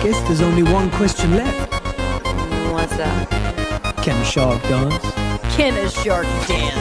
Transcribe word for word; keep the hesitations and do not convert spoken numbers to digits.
guess there's only one question left. What's that? Can a shark dance? Can a shark dance?